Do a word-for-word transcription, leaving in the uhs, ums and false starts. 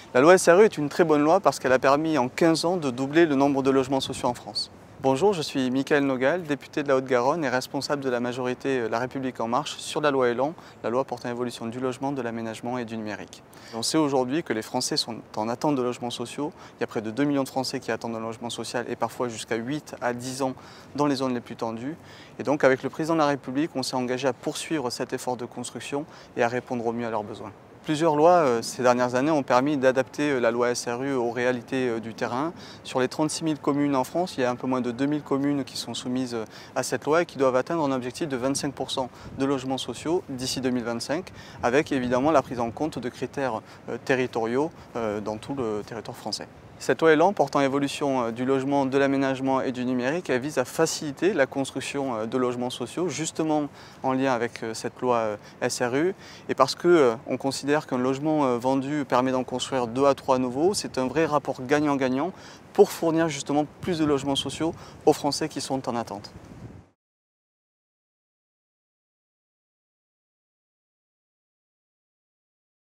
La loi S R U est une très bonne loi parce qu'elle a permis en quinze ans de doubler le nombre de logements sociaux en France. Bonjour, je suis Michael Nogal, député de la Haute-Garonne et responsable de la majorité La République En Marche sur la loi Elan, la loi portant évolution du logement, de l'aménagement et du numérique. On sait aujourd'hui que les Français sont en attente de logements sociaux. Il y a près de deux millions de Français qui attendent un logement social et parfois jusqu'à huit à dix ans dans les zones les plus tendues. Et donc avec le président de la République, on s'est engagé à poursuivre cet effort de construction et à répondre au mieux à leurs besoins. Plusieurs lois euh, ces dernières années ont permis d'adapter euh, la loi S R U aux réalités euh, du terrain. Sur les trente-six mille communes en France, il y a un peu moins de deux mille communes qui sont soumises euh, à cette loi et qui doivent atteindre un objectif de vingt-cinq pour cent de logements sociaux d'ici deux mille vingt-cinq, avec évidemment la prise en compte de critères euh, territoriaux euh, dans tout le territoire français. Cette loi Elan portant évolution du logement, de l'aménagement et du numérique, elle vise à faciliter la construction de logements sociaux, justement en lien avec cette loi S R U. Et parce qu'on considère qu'un logement vendu permet d'en construire deux à trois nouveaux, c'est un vrai rapport gagnant-gagnant pour fournir justement plus de logements sociaux aux Français qui sont en attente.